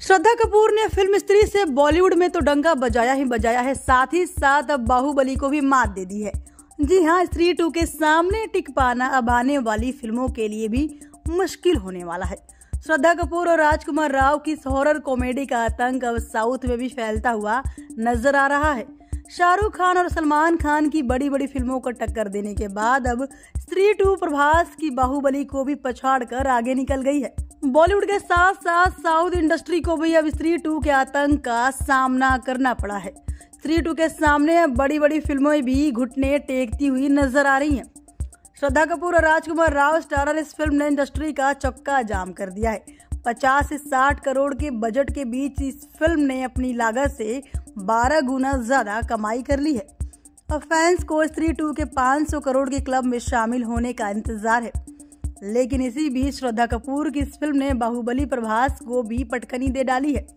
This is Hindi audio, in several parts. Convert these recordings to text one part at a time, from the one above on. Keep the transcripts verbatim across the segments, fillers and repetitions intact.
श्रद्धा कपूर ने फिल्म स्त्री से बॉलीवुड में तो डंका बजाया ही बजाया है, साथ ही साथ अब बाहुबली को भी मात दे दी है। जी हाँ, स्त्री टू के सामने टिक पाना अब आने वाली फिल्मों के लिए भी मुश्किल होने वाला है। श्रद्धा कपूर और राजकुमार राव की हॉरर कॉमेडी का आतंक अब साउथ में भी फैलता हुआ नजर आ रहा है। शाहरुख खान और सलमान खान की बड़ी बड़ी फिल्मों को टक्कर देने के बाद अब स्त्री टू प्रभास की बाहुबली को भी पछाड़ कर आगे निकल गई है। बॉलीवुड के साथ साथ साउथ इंडस्ट्री को भी अब स्त्री टू के आतंक का सामना करना पड़ा है। स्त्री टू के सामने अब बड़ी बड़ी फिल्में भी घुटने टेकती हुई नजर आ रही हैं। श्रद्धा कपूर और राजकुमार राव स्टारर इस फिल्म ने इंडस्ट्री का चक्का जाम कर दिया है। पचास से साठ करोड़ के बजट के बीच इस फिल्म ने अपनी लागत से बारह गुना ज्यादा कमाई कर ली है। अब फैंस को स्त्री टू के पाँच सौ करोड़ के क्लब में शामिल होने का इंतजार है। लेकिन इसी बीच श्रद्धा कपूर की इस फिल्म ने बाहुबली प्रभास को भी पटकनी दे डाली है।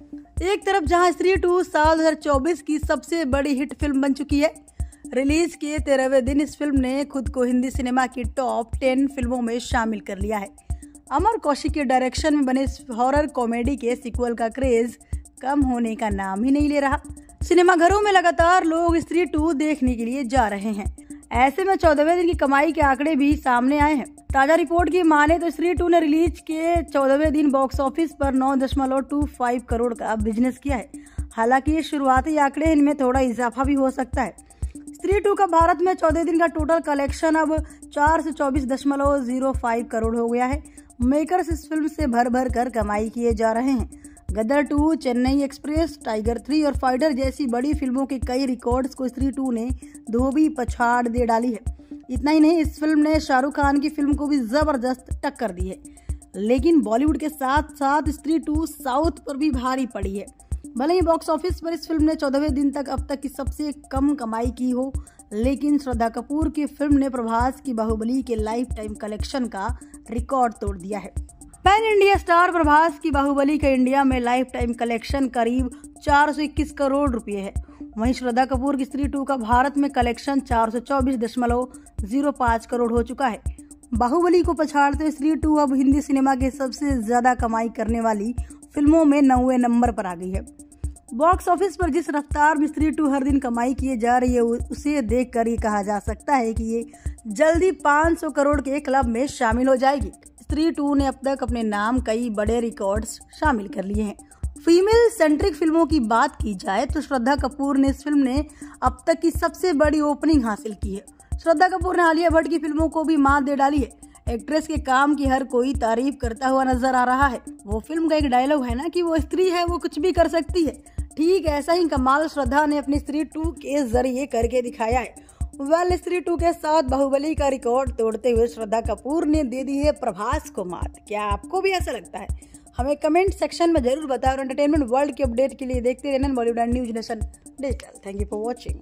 एक तरफ जहां स्त्री टू साल दो हज़ार चौबीस की सबसे बड़ी हिट फिल्म बन चुकी है, रिलीज के तेरहवें दिन इस फिल्म ने खुद को हिंदी सिनेमा की टॉप टेन फिल्मों में शामिल कर लिया है। अमर कौशिक के डायरेक्शन में बने इस हॉरर कॉमेडी के सीक्वल का क्रेज कम होने का नाम ही नहीं ले रहा। सिनेमाघरों में लगातार लोग स्त्री टू देखने के लिए जा रहे हैं। ऐसे में चौदहवें दिन की कमाई के आंकड़े भी सामने आए हैं। ताजा रिपोर्ट की माने तो स्त्री टू ने रिलीज के चौदहवें दिन बॉक्स ऑफिस पर नौ दशमलव दो पाँच करोड़ का बिजनेस किया है। हालांकि ये शुरुआती आंकड़े इनमें थोड़ा इजाफा भी हो सकता है। स्त्री टू का भारत में चौदह दिन का टोटल कलेक्शन अब चार सौ चौबीस दशमलव जीरो पाँच करोड़ हो गया है। मेकर्स इस फिल्म से भर भर कर कमाई किए जा रहे हैं। Gadar two, Chennai Express, Tiger three और फाइटर जैसी बड़ी फिल्मों के कई रिकॉर्ड्स को स्त्री टू ने धोबी पछाड़ दे डाली है। इतना ही नहीं, इस फिल्म ने शाहरुख खान की फिल्म को भी जबरदस्त टक्कर दी है। लेकिन बॉलीवुड के साथ साथ स्त्री टू साउथ पर भी भारी पड़ी है। भले ही बॉक्स ऑफिस पर इस फिल्म ने चौदहवें दिन तक अब तक की सबसे कम कमाई की हो, लेकिन श्रद्धा कपूर की फिल्म ने प्रभास की बाहुबली के लाइफ टाइम कलेक्शन का रिकॉर्ड तोड़ दिया है। पैन इंडिया स्टार प्रभास की बाहुबली का इंडिया में लाइफ टाइम कलेक्शन करीब चार सौ इक्कीस करोड़ रुपए है। वहीं श्रद्धा कपूर की स्त्री टू का भारत में कलेक्शन चार सौ चौबीस दशमलव जीरो पाँच करोड़ हो चुका है। बाहुबली को पछाड़ते स्त्री टू अब हिंदी सिनेमा के सबसे ज्यादा कमाई करने वाली फिल्मों में नौवे नंबर पर आ गई है। बॉक्स ऑफिस पर जिस रफ्तार में स्त्री टू हर दिन कमाई किए जा रही है, उसे देखकर ये कहा जा सकता है कि ये जल्दी पाँच सौ करोड़ के क्लब में शामिल हो जाएगी। स्त्री टू ने अब तक अपने नाम कई बड़े रिकॉर्ड्स शामिल कर लिए हैं। फीमेल सेंट्रिक फिल्मों की बात की जाए तो श्रद्धा कपूर ने इस फिल्म ने अब तक की सबसे बड़ी ओपनिंग हासिल की है। श्रद्धा कपूर ने आलिया भट्ट की फिल्मों को भी मात दे डाली है। एक्ट्रेस के काम की हर कोई तारीफ करता हुआ नजर आ रहा है। वो फिल्म का एक डायलॉग है ना कि वो स्त्री है, वो कुछ भी कर सकती है। ठीक ऐसा ही कमाल श्रद्धा ने अपनी स्त्री टू के जरिए करके दिखाया है। वेल, स्त्री टू के साथ बाहुबली का रिकॉर्ड तोड़ते हुए श्रद्धा कपूर ने दे दी है प्रभास को मात। क्या आपको भी ऐसा लगता है? हमें कमेंट सेक्शन में जरूर बताएं और एंटरटेनमेंट वर्ल्ड के अपडेट के लिए देखते रहना Bollywood and News Nation digital. Thank you for watching.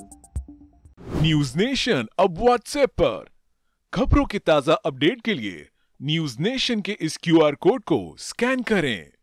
News Nation अब व्हाट्सएप पर खबरों के ताजा अपडेट के लिए न्यूज नेशन के इस क्यू आर कोड को स्कैन करें।